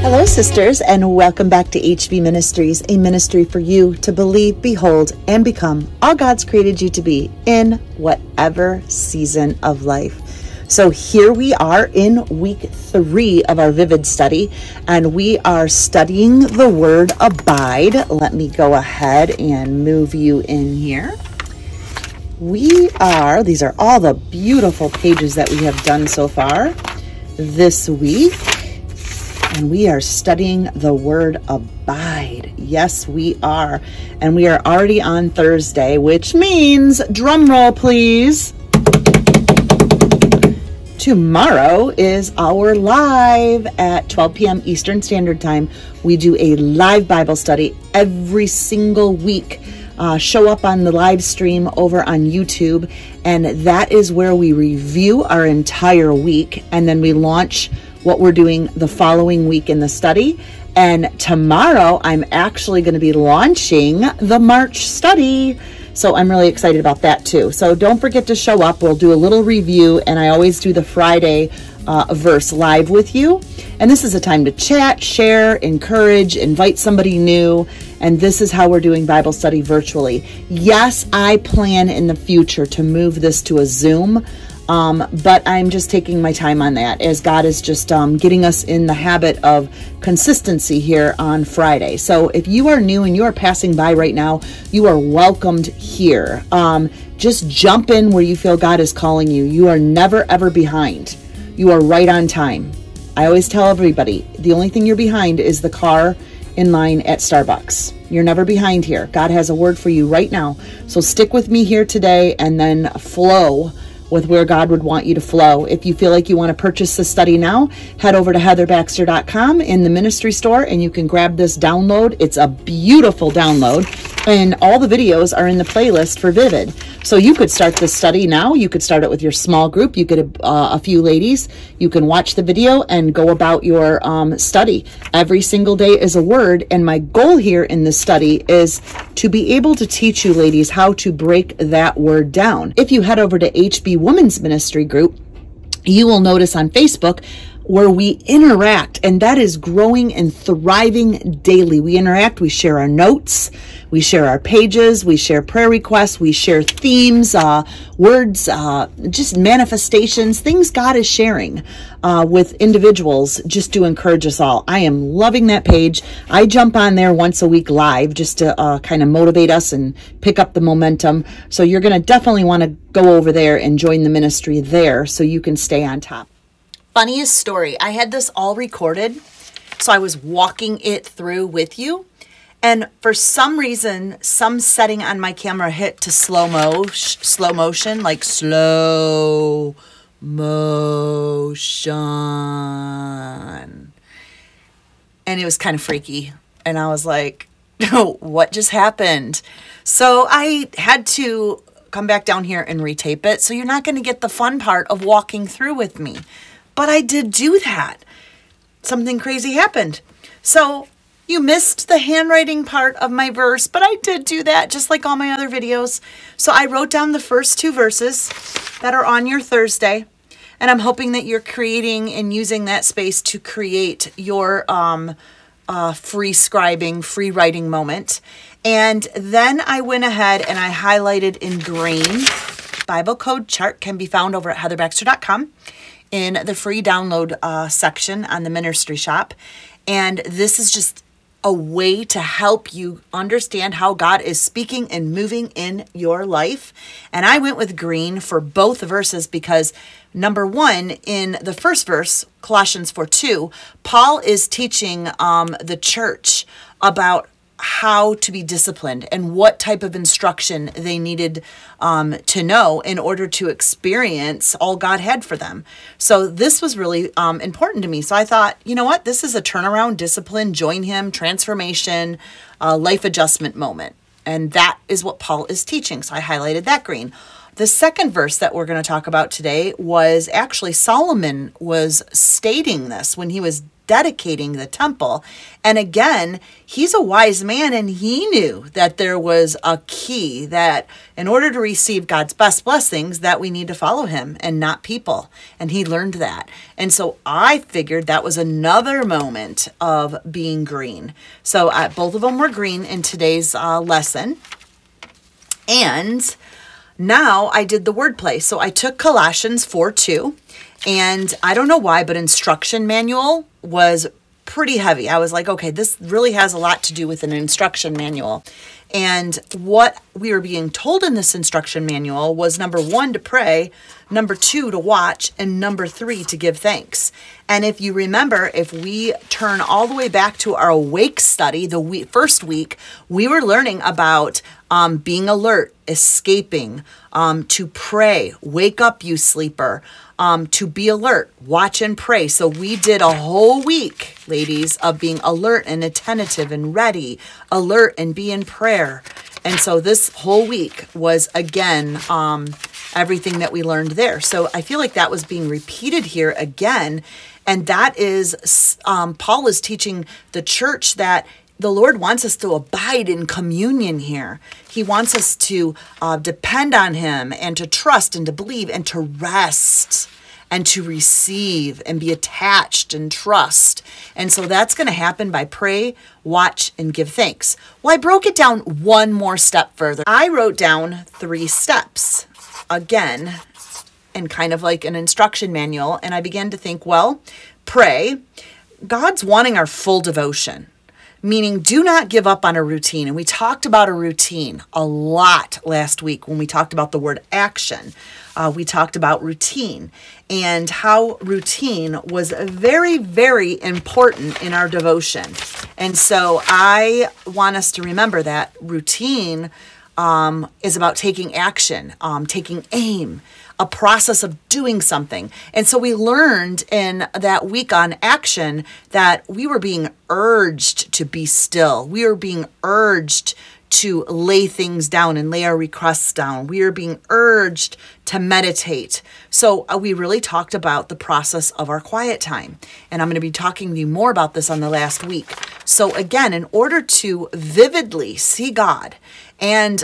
Hello, sisters, and welcome back to HB Ministries, a ministry for you to believe, behold, and become all God's created you to be in whatever season of life. So here we are in week 3 of our Vivid study, and we are studying the word abide. Let me go ahead and move you in here. These are all the beautiful pages that we have done so far this week. And we are studying the word abide. Yes, we are. And we are already on Thursday, which means, drum roll please, tomorrow is our live at 12 p.m. Eastern Standard Time. We do a live Bible study every single week. Show up on the live stream over on YouTube. And that is where we review our entire week. And then we launch what we're doing the following week in the study. And tomorrow I'm actually going to be launching the March study. So I'm really excited about that too. So don't forget to show up. We'll do a little review, and I always do the Friday verse live with you. And this is a time to chat, share, encourage, invite somebody new. And this is how we're doing Bible study virtually. Yes, I plan in the future to move this to a Zoom. But I'm just taking my time on that as God is just getting us in the habit of consistency here on Friday. So if you are new and you are passing by right now, you are welcomed here. Just jump in where you feel God is calling you. You are never, ever behind. You are right on time. I always tell everybody, the only thing you're behind is the car in line at Starbucks. You're never behind here. God has a word for you right now. So stick with me here today and then flow with where God would want you to flow. If you feel like you want to purchase the study now, head over to heatherbaxter.com in the ministry store and you can grab this download. It's a beautiful download, and all the videos are in the playlist for Vivid. So you could start this study now. You could start it with your small group. You could, a few ladies, you can watch the video and go about your study. Every single day is a word, and my goal here in this study is to be able to teach you ladies how to break that word down. If you head over to HB Women's Ministry Group, you will notice on Facebook where we interact, and that is growing and thriving daily. We interact, we share our notes, we share our pages, we share prayer requests, we share themes, words, just manifestations, things God is sharing with individuals just to encourage us all. I am loving that page. I jump on there once a week live just to kind of motivate us and pick up the momentum. So you're going to definitely want to go over there and join the ministry there so you can stay on top. Funniest story. I had this all recorded, so I was walking it through with you. And for some reason, some setting on my camera hit to slow motion, like slow motion. And it was kind of freaky. And I was like, what just happened? So I had to come back down here and retape it. So you're not going to get the fun part of walking through with me. But I did do that. Something crazy happened. So you missed the handwriting part of my verse, but I did do that just like all my other videos. So I wrote down the first 2 verses that are on your Thursday, and I'm hoping that you're creating and using that space to create your free scribing, free writing moment. And then I went ahead and I highlighted in green. Bible code chart can be found over at heatherbaxter.com. in the free download section on the ministry shop. And this is just a way to help you understand how God is speaking and moving in your life. And I went with green for both verses because number 1, in the first verse, Colossians 4:2, Paul is teaching the church about how to be disciplined and what type of instruction they needed to know in order to experience all God had for them. So this was really important to me. So I thought, you know what? This is a turnaround, discipline, join him, transformation, life adjustment moment. And that is what Paul is teaching. So I highlighted that green. The second verse that we're going to talk about today was actually Solomon was stating this when he was dedicating the temple. And again, he's a wise man, and he knew that there was a key, that in order to receive God's best blessings, that we need to follow him and not people. And he learned that. And so I figured that was another moment of being green. So both of them were green in today's lesson. And now I did the wordplay. So I took Colossians 4:2, and I don't know why, but instruction manual was pretty heavy. I was like, okay, this really has a lot to do with an instruction manual. And what we were being told in this instruction manual was, number 1, to pray, number 2, to watch, and number 3, to give thanks. And if you remember, if we turn all the way back to our awake study, the first week, we were learning about being alert, escaping, to pray, wake up, you sleeper, to be alert, watch and pray. So we did a whole week, ladies, of being alert and attentive and ready, alert and be in prayer. And so this whole week was, again, everything that we learned there. So I feel like that was being repeated here again. And that is, Paul is teaching the church that the Lord wants us to abide in communion here. He wants us to depend on him and to trust and to believe and to rest and to receive and be attached and trust. And so that's going to happen by pray, watch, and give thanks. Well, I broke it down one more step further. I wrote down 3 steps, again, and kind of like an instruction manual. And I began to think, well, pray. God's wanting our full devotion. Meaning, do not give up on a routine. And we talked about a routine a lot last week when we talked about the word action. We talked about routine and how routine was very, very important in our devotion. And so I want us to remember that routine is about taking action, taking aim, a process of doing something. And so we learned in that week on action that we were being urged to be still. We were being urged to lay things down and lay our requests down. We are being urged to meditate. So we really talked about the process of our quiet time. And I'm going to be talking to you more about this on the last week. So again, in order to vividly see God and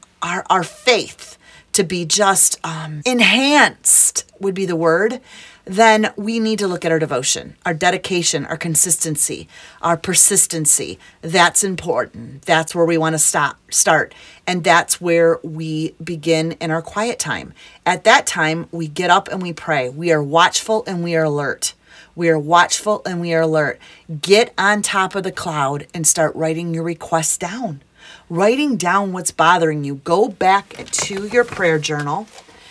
our faith to be just enhanced would be the word, then we need to look at our devotion, our dedication, our consistency, our persistency. That's important. That's where we want to start. And that's where we begin in our quiet time. At that time, we get up and we pray. We are watchful and we are alert. We are watchful and we are alert. Get on top of the cloud and start writing your requests down. Writing down what's bothering you. Go back to your prayer journal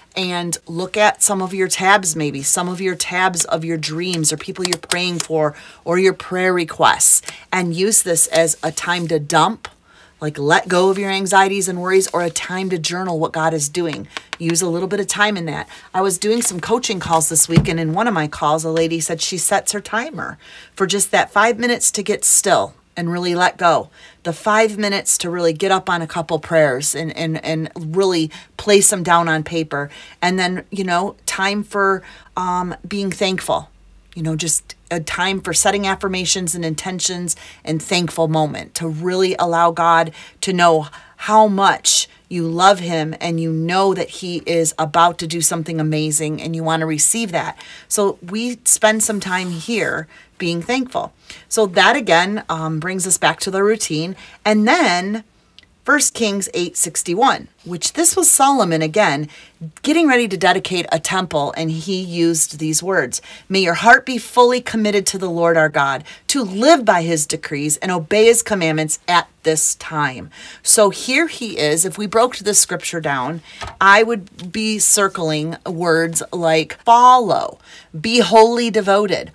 and look at some of your tabs, maybe some of your tabs of your dreams or people you're praying for or your prayer requests, and use this as a time to dump, like let go of your anxieties and worries, or a time to journal what God is doing. Use a little bit of time in that. I was doing some coaching calls this week, and in one of my calls, a lady said she sets her timer for just that 5 minutes to get still and really let go. The 5 minutes to really get up on a couple prayers and really place them down on paper. And then, time for being thankful. Just a time for setting affirmations and intentions and thankful moment to really allow God to know how much you love him and you know that he is about to do something amazing and you want to receive that. So we spend some time here being thankful. So that again brings us back to the routine. And then 1 Kings 8:61, which this was Solomon again, getting ready to dedicate a temple, and he used these words: "May your heart be fully committed to the Lord our God, to live by his decrees and obey his commandments at this time." So here he is. If we broke this scripture down, I would be circling words like follow, be wholly devoted,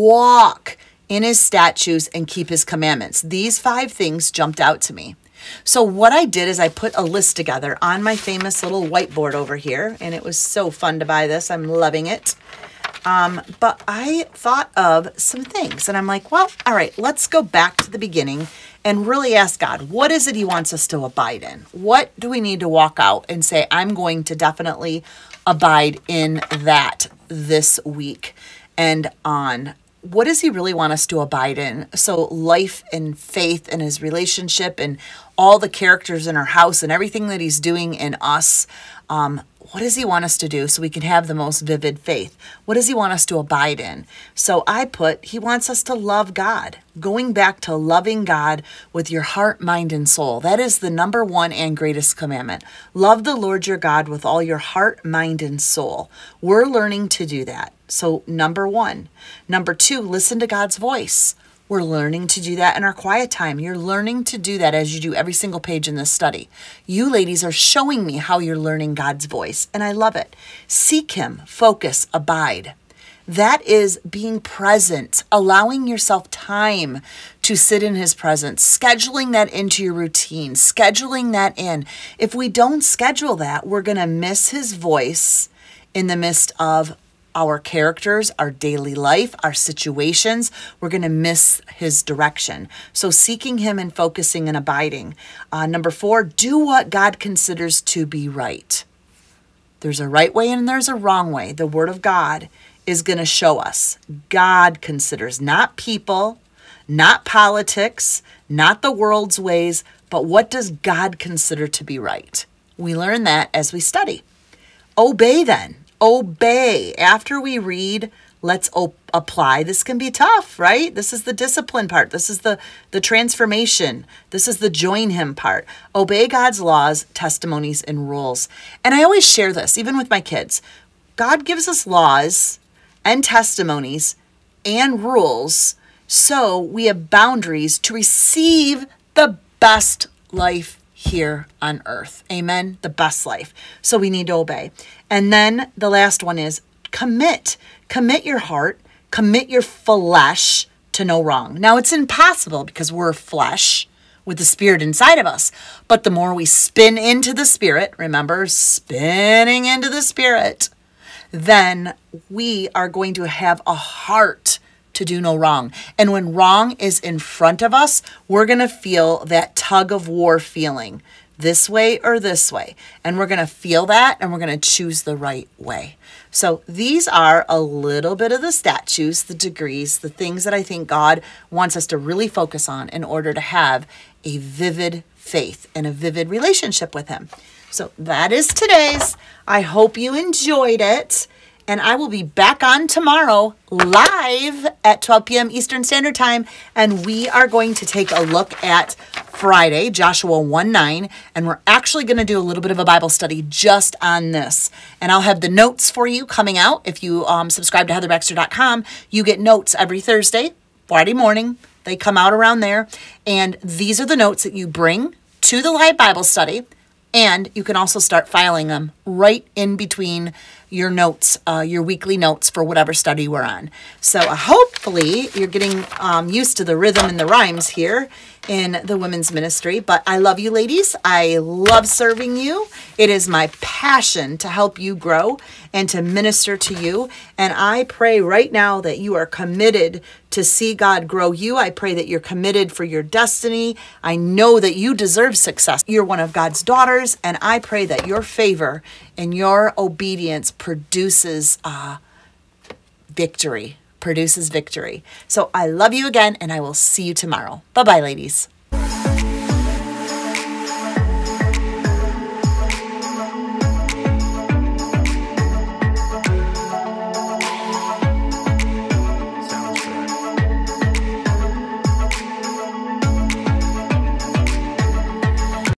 walk in his statutes, and keep his commandments. These 5 things jumped out to me. So what I did is I put a list together on my famous little whiteboard over here, and it was so fun to buy this. I'm loving it. But I thought of some things, and I'm like, well, all right, let's go back to the beginning and really ask God, what is it he wants us to abide in? What do we need to walk out and say, I'm going to definitely abide in that this week and on? What does he really want us to abide in? So life and faith and his relationship and all the characters in our house and everything that he's doing in us. What does he want us to do so we can have the most vivid faith? What does he want us to abide in? So I put, he wants us to love God. Going back to loving God with your heart, mind, and soul. That is the number one and greatest commandment. Love the Lord your God with all your heart, mind, and soul. We're learning to do that. So number one. Number two, listen to God's voice. We're learning to do that in our quiet time. You're learning to do that as you do every single page in this study. You ladies are showing me how you're learning God's voice, and I love it. Seek him, focus, abide. That is being present, allowing yourself time to sit in his presence, scheduling that into your routine, scheduling that in. If we don't schedule that, we're going to miss his voice in the midst of our characters, our daily life, our situations. We're going to miss his direction. So seeking him and focusing and abiding. Number four, do what God considers to be right. There's a right way and there's a wrong way. The word of God is going to show us. God considers, not people, not politics, not the world's ways, but what does God consider to be right? We learn that as we study. Obey then. Obey. After we read, let's apply. This can be tough, right? This is the discipline part. This is the transformation. This is the join him part. Obey God's laws, testimonies, and rules. And I always share this, even with my kids. God gives us laws and testimonies and rules so we have boundaries to receive the best life here on earth. Amen. The best life. So we need to obey. And then the last one is commit. Commit your heart, commit your flesh to no wrong. Now it's impossible because we're flesh with the spirit inside of us. But the more we spin into the spirit, remember, spinning into the spirit, then we are going to have a heart to do no wrong. And when wrong is in front of us, we're going to feel that tug of war feeling, this way or this way. And we're going to feel that and we're going to choose the right way. So these are a little bit of the statutes, the degrees, the things that I think God wants us to really focus on in order to have a vivid faith and a vivid relationship with him. So that is today's. I hope you enjoyed it. And I will be back on tomorrow live at 12 p.m. Eastern Standard Time. And we are going to take a look at Friday, Joshua 1:9. And we're actually going to do a little bit of a Bible study just on this. And I'll have the notes for you coming out. If you subscribe to heatherbaxter.com, you get notes every Thursday, Friday morning. They come out around there. And these are the notes that you bring to the live Bible study. And you can also start filing them right in between your notes, your weekly notes for whatever study we're on. So hopefully you're getting used to the rhythm and the rhymes here in the women's ministry. But I love you, ladies. I love serving you. It is my passion to help you grow and to minister to you. And I pray right now that you are committed to see God grow you. I pray that you're committed for your destiny. I know that you deserve success. You're one of God's daughters, and I pray that your favor and your obedience produces victory. So I love you again, and I will see you tomorrow. Bye-bye, ladies.